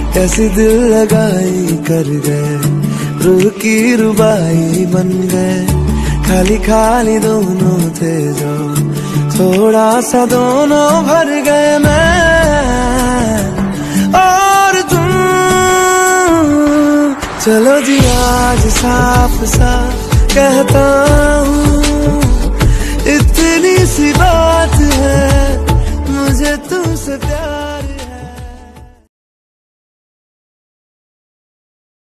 कैसी दिल लगाई कर गए, रूह की रुबाई बन गए। खाली खाली दोनों थे जो, थोड़ा सा दोनों भर गए मैं और तुम। चलो जी आज साफ साफ कहता हूँ, इतनी सी बात